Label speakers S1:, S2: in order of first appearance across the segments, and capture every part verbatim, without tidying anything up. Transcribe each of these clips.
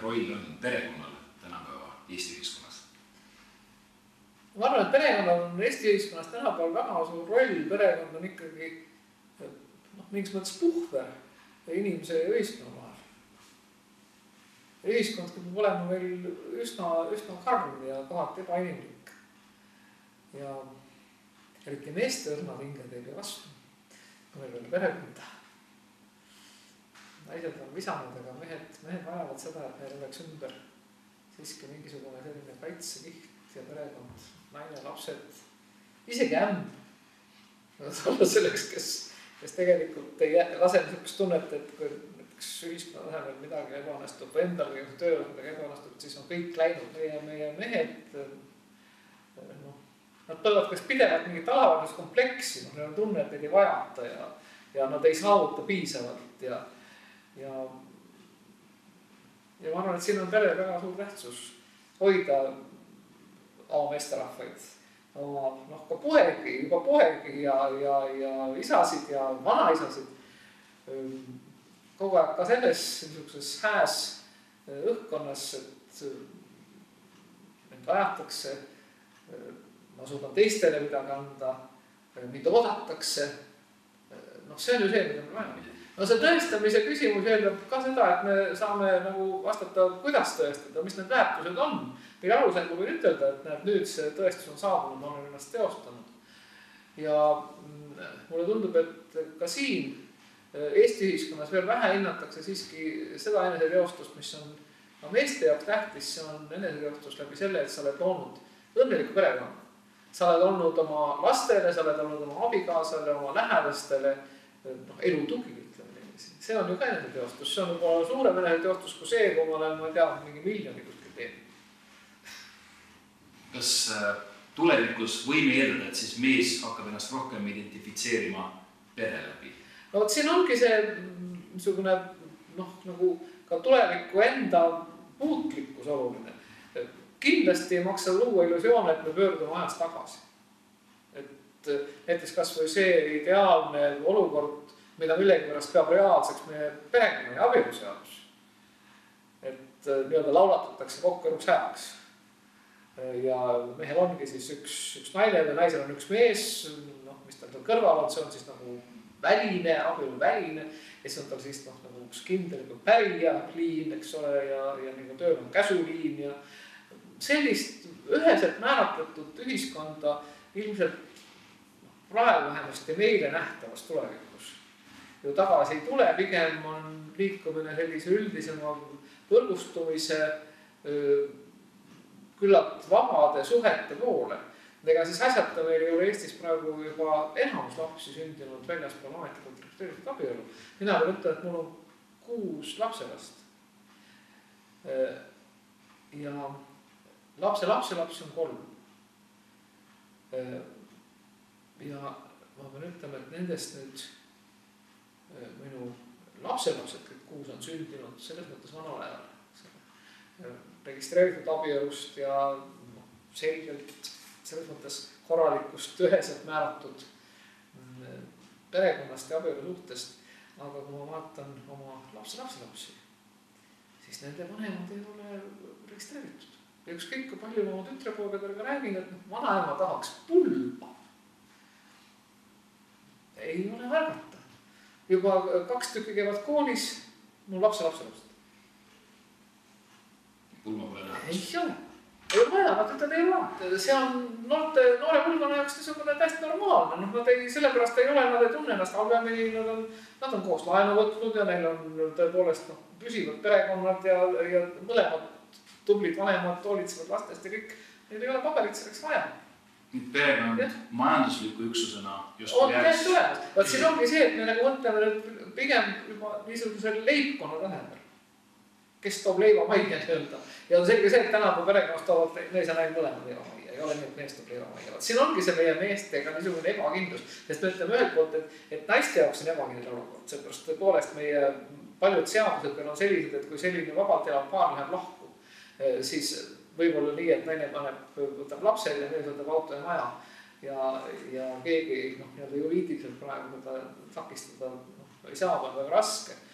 S1: roll on perekonnal tänapäeva Eesti ühiskonnas?
S2: Ma arvan, et perekonnal on Eesti ühiskonnas tänapäeval väga suur roll. Perekond on ikkagi noh, mingis mõttes puhver inimese ja ühiskonna vahel. Ühiskond peab olema veel üsna, üsna karm ja kohati ebainimlik. Ja eriti meeste õrnad hinged ei pea vastu, kui meil veel perekonda. Naised on visanud, aga mehed, mehed vajavad seda, et meil oleks ümber siiski mingisugune selline kaitsekiht ja perekond, naine, lapsed, isegi ämm. Olla selleks, kes, kes tegelikult ei lase niisugust tunnet, et kui näiteks ühiskonna tasemel midagi ebaõnnestub või endal või tööl midagi ebaõnnestub, siis on kõik läinud. Meie, meie mehed, no, nad põlevad kas pidevalt mingit alaväärsuskompleksi, no, neil on tunne, et neid ei vajata ja, ja nad ei saavuta piisavalt ja Ja, ja ma arvan, et siin on perel väga suur tähtsus hoida oma meesterahvaid, oma noh, ka poegi, juba poegi ja, ja, ja isasid ja vanaisasid kogu aeg ka selles niisuguses hääs õhkkonnas, et mind vajatakse, ma suudan teistele midagi anda, mind oodatakse. Noh, see on ju see, mida me vajame. No see tõestamise küsimus eeldab ka seda, et me saame nagu vastata, kuidas tõestada, mis need väärtused on. Meil alusel võin ütelda, et näed, nüüd see tõestus on saabunud, ma olen ennast teostanud. Ja mulle tundub, et ka siin Eesti ühiskonnas veel vähe hinnatakse siiski seda eneseteostust, mis on no, meeste jaoks tähtis, see on eneseteostus läbi selle, et sa oled loonud õnneliku perekonna. Sa oled olnud oma lastele, sa oled olnud oma abikaasale, oma lähedastele no, elu tugi. See on ju ka eneseteostus, see on juba suurem eneseteostus kui see, kui ma olen, ma tean, mingi miljoni kuskil teinud.
S1: Kas tulevikus võime eeldada, et siis mees hakkab ennast rohkem identifitseerima pere läbi?
S2: No võt, siin ongi see niisugune, noh, nagu ka tuleviku enda puutlikkus oluline. Kindlasti ei maksa luua illusioone, et me pöördume ajast tagasi. Et näiteks kas või see ideaalne olukord, mida millegi pärast peab reaalseks meie perekonna ja abieluseadus. Et nii-öelda laulatatakse kokku eluks ajaks. Ja mehel ongi siis üks, üks naine ja naisel on üks mees, noh, mis tal tal kõrval on, see on siis nagu väline, abielu väline, ja siis on tal siis noh, nagu üks kindel pärija liin, eks ole, ja, ja nagu tööl on käsuliin ja sellist üheselt määratletud ühiskonda ilmselt praegu vähemasti meile nähtavas tulevikus ju tagasi ei tule, pigem on liikumine sellise üldisema võrgustumise küllalt vabade suhete poole. Ega siis asjata meil ei ole Eestis praegu juba enamus lapsi sündinud väljaspool ametlikult registreeritud abielu. Mina veel ütlen, et mul on kuus lapselast. Ja lapse lapse lapsi on kolm. Ja ma pean ütlema, et nendest nüüd minu lapselapsed, kõik kuus on sündinud selles mõttes vanal ajal registreeritud abielust ja selgelt selles mõttes korralikust üheselt määratud perekonnast ja abielu suhtest. Aga kui ma vaatan oma lapse lapselapsi, siis nende vanemad ei ole registreeritud. Ja ükskõik kui palju ma oma tütrepoegadega räägin, et vanaema tahaks pulba. Ei ole värgata. Juba kaks tükki käivad koolis, mul lapse lapse lapsed.
S1: Pulma pole näha.
S2: Ei ole. Ei ole vaja, nad ütled ei ole. See on noorte, noore pulgana jaoks niisugune täiesti normaalne. No, nad ei, sellepärast ei ole, nad ei tunne ennast halvemini, nad on, nad on koos laenu võtnud ja neil on tõepoolest no, püsivad perekonnad ja, ja mõlemad tublid vanemad hoolitsevad lastest ja kõik. Neil ei ole paberit selleks vaja.
S1: Perekond majandusliku üksusena just
S2: on täiesti olemas. Vaat siin ongi see, et me nagu mõtleme pigem juba niisugusel leibkonna tasemel, kes toob leiva majja öelda. Ja on selge see, et tänapäeva perekonnast toovad mees ja naine mõlemad leiva majja. Ei ole nii, et mees toob leiva majja. Vaat siin ongi see meie meestega niisugune ebakindlus. Sest me ütleme ühelt poolt, et, et naiste jaoks on ebakindel olukord. Seepärast tõepoolest meie paljud seadused on sellised, et kui selline vabalt elav paar läheb lahku, siis võib-olla nii, et naine paneb, võtab lapsed ja mees võtab auto ja maja ja, ja keegi noh, juriidiliselt praegu seda takistada no, ei saa, on väga raske.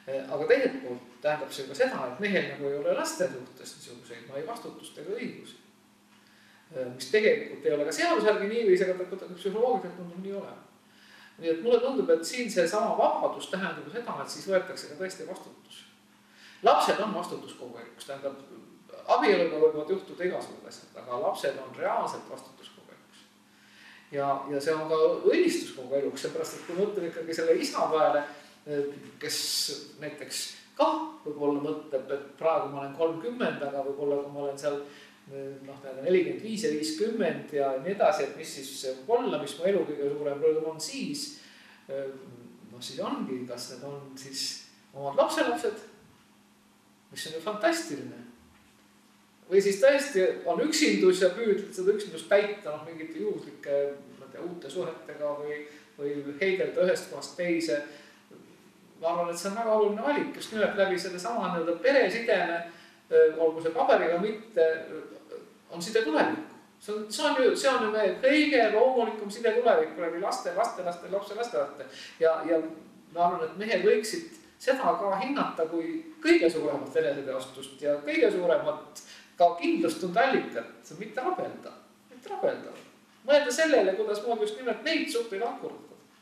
S2: aga teiselt poolt tähendab see ka seda, et mehel nagu ei ole laste suhtes niisuguseid no ei vastutust ega õigusi. Mis tegelikult ei ole ka seadusjärgi nii või isegi psühholoogiliselt tundub nii olema. Nii et mulle tundub, et siin see sama vabadus tähendab seda, et siis võetakse ka tõesti vastutus. Lapsed on vastutus kogu eluks, tähendab abieluga võivad juhtuda igasugused asjad, aga lapsed on reaalselt vastutus kogu eluks. Ja, ja see on ka õnnistus kogu eluks, seepärast, et kui mõtleme ikkagi selle isa peale, kes näiteks ka võib-olla mõtleb, et praegu ma olen kolmkümmend, aga võib-olla kui ma olen seal noh, nelikümmend viis ja viiskümmend ja nii edasi, et mis siis võib olla, mis mu elu kõige suurem rõõm on siis, noh siis ongi, kas need on siis omad lapselapsed, mis on ju fantastiline. Või siis tõesti on üksindus ja püüdled seda üksindust täita noh, mingite juhuslike uute suhetega või, või heidelda ühest kohast teise. Ma arvan, et see on väga oluline valik, just nimelt läbi selle sama peresideme, olgu see paberiga mitte, on side tulevikku. See on, see on ju, see on ju meie kõige loomulikum side tulevikku läbi laste, laste, laste, lapse, laste, laste. Ja, ja ma arvan, et mehed võiksid seda ka hinnata kui kõige suuremat eneseteostust ja kõige suuremat ka kindlustunde allikat, mitte rabelda, mitte rabelda. Mõelda sellele, kuidas mood just nimelt neid suhteid ankurdatada.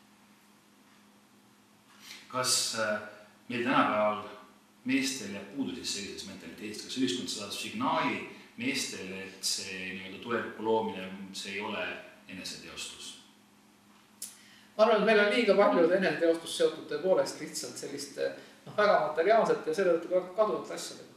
S1: Kas meil tänapäeval meestel jääb puudu siis sellises mentaliteedist, kas ühiskond saab signaali meestele, et see nii-öelda tuleviku loomine, see ei ole eneseteostus?
S2: Ma arvan, et meil on liiga palju eneseteostus seotud tõepoolest lihtsalt selliste noh, väga materiaalsete ja selle tõttu kaduvat asjadega.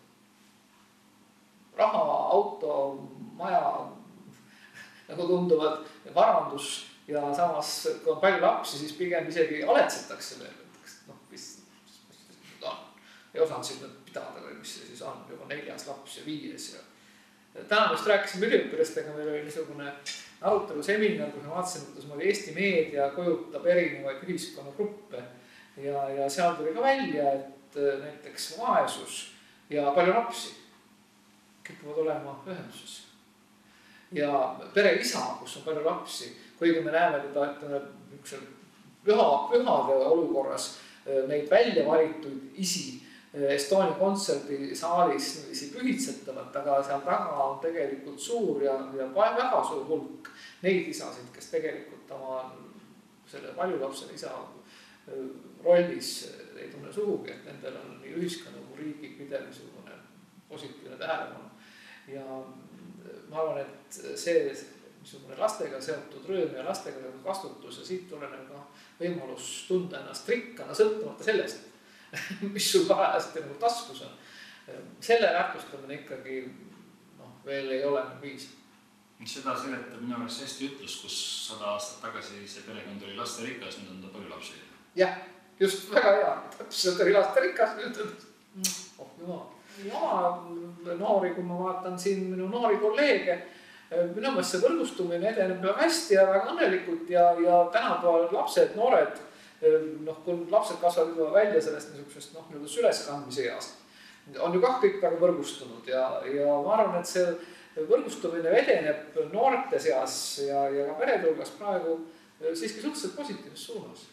S2: Raha, auto, maja, nagu tunduvad varandus ja samas, kui on palju lapsi, siis pigem isegi aletsetakse veel. Noh, mis, mis, mis on. Ei osanud siin pidada või mis see siis on, juba neljas laps ja viies. Ja täna just rääkisime üliõpilastega, meil oli niisugune arutelu seminar, kus me vaatasin, et Eesti meedia kujutab erinevaid ühiskonnagruppe ja, ja seal tuli ka välja, et näiteks vaesus ja palju lapsi kipuvad olema ühenduses. Ja pere isa, kus on palju lapsi, kuigi me näeme teda, et püha, pühade olukorras neid välja valituid isi Estonia kontserdi saalis pühitsetavat, aga seal taga on tegelikult suur ja, ja väga suur hulk neid isasid, kes tegelikult oma selle paljulapsele isa rollis ei tunne suhugi, et nendel on nii ühiskonna kui riigi pidev niisugune positiivne tähelepanu. Ja ma arvan, et see niisugune lastega seotud rõõm ja lastega seotud vastutus ja siit tuleneb ka võimalus tunda ennast rikkana, sõltumata sellest, mis sul parajasti nagu taskus on. Selle väärtustamine ikkagi noh, veel ei ole viis.
S1: Seda seletab minu arvates hästi ütlus, kus sada aastat tagasi see perekond oli lasterikas, nüüd on ta palju lapsi.
S2: Jah, just väga hea. Täpselt oli lasterikas, nüüd on oh, jumal. Ja noori, kui ma vaatan siin minu noori kolleege, minu mõttes see võrgustumine edeneb väga hästi ja väga õnnelikult ja, ja tänapäeval lapsed, noored, noh, kui lapsed kasvavad välja sellest niisugusest noh, nii-öelda süleskandmise east, on ju kah kõik väga võrgustunud ja, ja ma arvan, et see võrgustumine edeneb noorte seas ja, ja ka perede hulgas praegu siiski suhteliselt positiivses suunas.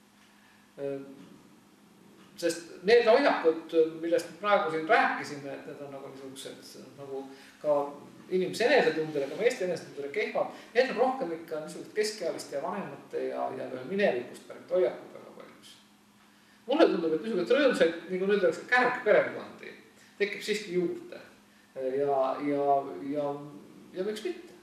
S2: Sest need hoiakud, millest praegu siin rääkisime, et need on nagu niisugused nagu ka inimese enesetundele, ka meeste enesetundele kehvad, need on rohkem ikka niisugused keskealiste ja vanemate ja, ja minevikust pärit hoiakud väga paljus. Mulle tundub, et niisugused rõõmsaid, nagu nüüd oleks kärgperekondi, tekib siiski juurde ja, ja, ja, ja miks mitte.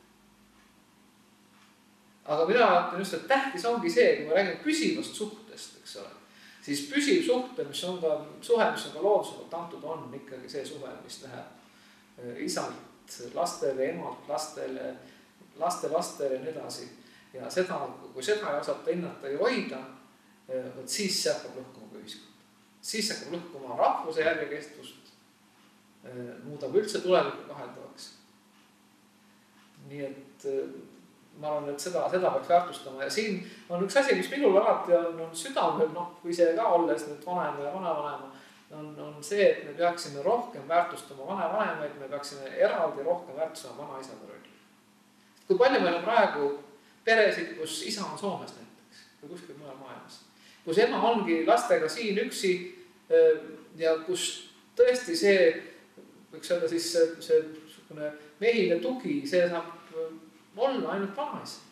S2: Aga mina vaatan just, et tähtis ongi see, kui me räägime püsivast suhtest, eks ole, siis püsiv suhte, mis on ka suhe, mis on ka looduslikult antud, on ikkagi see suhe, mis läheb isalt lastele, emalt lastele, laste lastele ja nii edasi. Ja seda, kui seda ei osata hinnata ja hoida, võt siis see hakkab lõhkuma ühiskond. Siis hakkab lõhkuma rahvuse järjekestvust, muudab üldse tulevikku kaheldavaks. Nii et ma arvan, et seda, seda peaks väärtustama ja siin on üks asi, mis minul alati on, on südamel, noh, kui see ka olles nüüd vanema ja vanavanema, on, on see, et me peaksime rohkem väärtustama vanavanemaid, me peaksime eraldi rohkem väärtustama vanaisade rolli. Kui palju meil on praegu peresid, kus isa on Soomes näiteks või kuskil mujal maailmas, kus ema ongi lastega siin üksi ja kus tõesti see, võiks öelda siis see, see mehine tugi, see saab olla ainult vanaisa.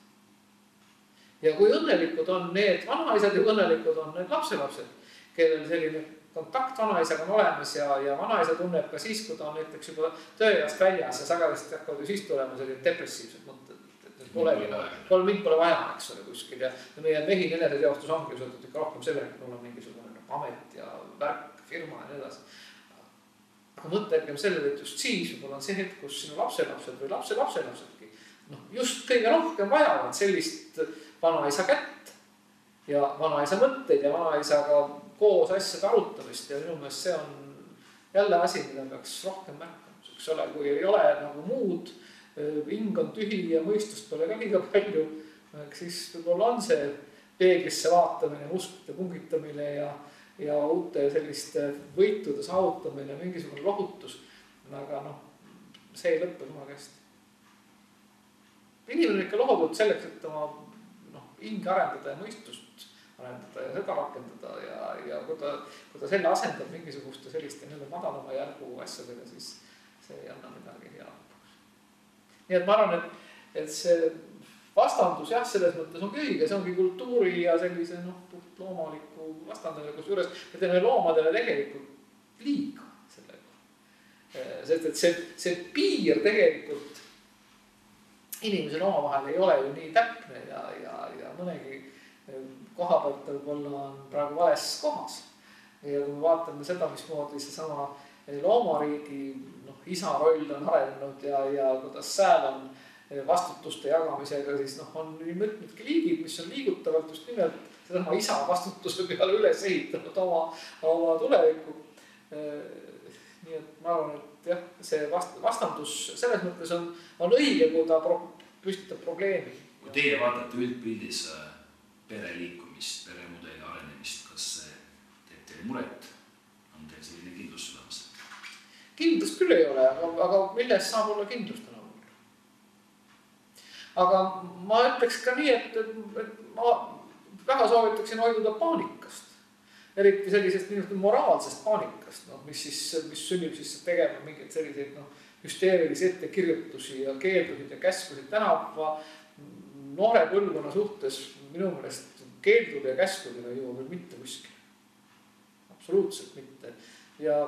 S2: Ja kui õnnelikud on need vanaisad ja õnnelikud on need lapselapsed, kellel selline kontakt vanaisaga on olemas ja, ja vanaisa tunneb ka siis, kui ta on näiteks juba tööjast väljas ja sagedasti hakkavad ju siis tulema selline depressiivsed mõtted, et polegi, pole, mind pole vaja, eks ole, kuskil ja, ja meie mehin eneseteostus ongi sõltud ikka rohkem sellega, et mul on mingisugune amet ja värk, firma ja nii edasi. Aga mõtlegem sellele, et just siis võib-olla on see hetk, kus sinu lapselapsed või lapse lapselapsedki noh, just kõige rohkem vajavad sellist vanaisa kätt ja vanaisa mõtteid ja vanaisaga koos asjade arutamist ja minu meelest see on jälle asi, mida peaks rohkem märkama. Eks ole, kui ei ole nagu muud, hing on tühi ja mõistust pole ka liiga palju, siis võib-olla on see peeglisse vaatamine, musklite pungitamine ja, ja uute selliste võitude saavutamine, mingisugune lohutus, aga noh, see ei lõppe jumala hästi. Inimene on ikka loodud selleks, et oma noh, hinge arendada ja mõistust arendada ja seda rakendada ja, ja kui ta, kui ta selle asendab mingisuguste selliste nii-öelda madalama järgu asjadega, siis see ei anna midagi head. Nii et ma arvan, et, et see vastandus jah, selles mõttes ongi õige, see ongi kultuuri ja sellise noh, puht loomaliku vastandamine, kus juures me teeme loomadele tegelikult liiga sellega. Sest et see, see piir tegelikult inimesel omavahel ei ole ju nii täpne ja, ja, ja mõnegi koha pealt võib-olla on praegu vales kohas. Ja kui me vaatame seda, mismoodi see sama loomariigi noh, isa roll on arenenud ja, ja kuidas sääl on vastutuste jagamisega, siis noh, on mõtmedki liigid, mis on liigutavalt just nimelt sedama isa vastutuse peale üles ehitanud oma, oma tulevikku. Nii et ma arvan, et jah, see vastandus selles mõttes on, on õige, kui ta püstitab probleemi.
S1: Kui teie vaatate üldpildis pere liikumist, peremudeli arenemist, kas see teeb teile muret? On teil selline kindlus südamas?
S2: Kindlust küll ei ole, aga, aga milles saab olla kindlust enam? Aga ma ütleks ka nii, et, et ma väga soovitaksin hoiduda paanikast. Eriti sellisest minust moraalsest paanikast, no, mis, siis, mis sünnib siis tegema mingeid selliseid no, hüsteerilisi ettekirjutusi ja keeldusid ja käskusid tänapäeva noore põlvkonna suhtes minu meelest keeldude ja käskudele ei jõua veel mitte kuskil. Absoluutselt mitte. Ja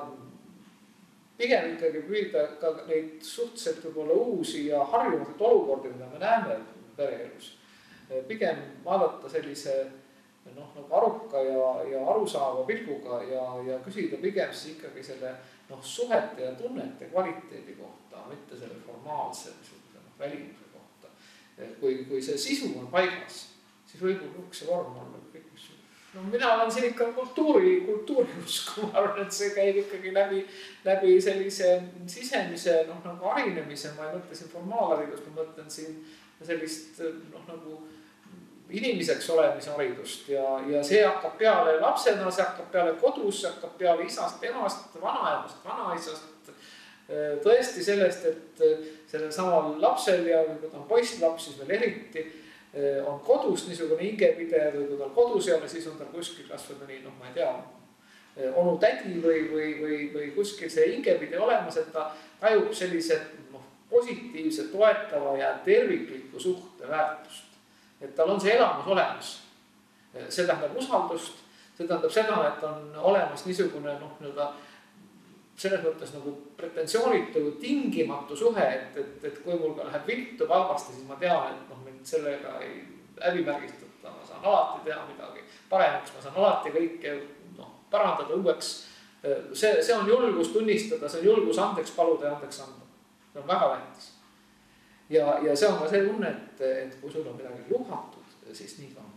S2: pigem ikkagi püüda ka neid suhteliselt võib-olla uusi ja harjumatud olukordi, mida me näeme pereelus. Pigem vaadata sellise noh, nagu aruka ja, ja arusaava pilguga ja, ja küsida pigem siis ikkagi selle noh, suhete ja tunnete kvaliteedi kohta, mitte selle formaalse no, välimuse kohta. Kui, kui see sisu on paigas, siis võib-olla see vorm on kõik, mis no mina olen siin ikka kultuuri, kultuuriusku, ma arvan, et see käib ikkagi läbi, läbi sellise sisemise noh, nagu harinemise, ma ei mõtle siin formaalharidust, ma mõtlen siin sellist noh, nagu inimeseks olemise haridust ja, ja see hakkab peale lapsena, see hakkab peale kodus, see hakkab peale isast, emast, vanaemast, vanaisast, tõesti sellest, et sellel samal lapsel ja kui ta on poisslaps, siis veel eriti on kodus niisugune hingepidev või kui ta on kodus ei ole, siis on ta kuskil kasvõi mõni, noh ma ei tea, onu tädi või, või, või, või kuskil see hingepide olemas, et ta tajub sellise noh, positiivse, toetava ja tervikliku suhte väärtust. Et tal on see elamus olemas. See tähendab usaldust, see tähendab seda, et on olemas niisugune noh, nii-öelda selles mõttes nagu pretensioonitu, tingimatu suhe, et, et, et kui mul ka läheb viltu palvasti, siis ma tean, et noh, mind sellega ei häbimärgistata, ma saan alati teha midagi paremaks, ma saan alati kõike noh, parandada uueks. See, see on julgus tunnistada, see on julgus andeks paluda ja andeks anda. See on väga tähtis. Ja, ja see on ka see tunne, et, et kui sul on midagi lubatud, siis nii ka on.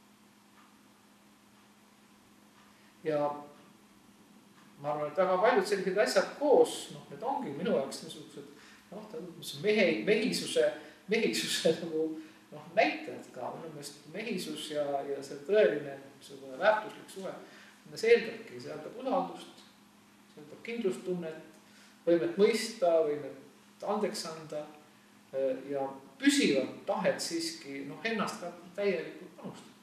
S2: Ja ma arvan, et väga paljud sellised asjad koos, noh, need ongi minu jaoks niisugused, noh, mehe, mehisuse, mehisuse nagu, noh, näitajad ka, minu meelest mehisus ja, ja see tõeline väärtuslik suhe, see eeldabki, see eeldab usaldust, see eeldab kindlustunnet, võimet mõista, võimet andeks anda, ja püsivat tahet siiski noh, ennast ka täielikult panustada.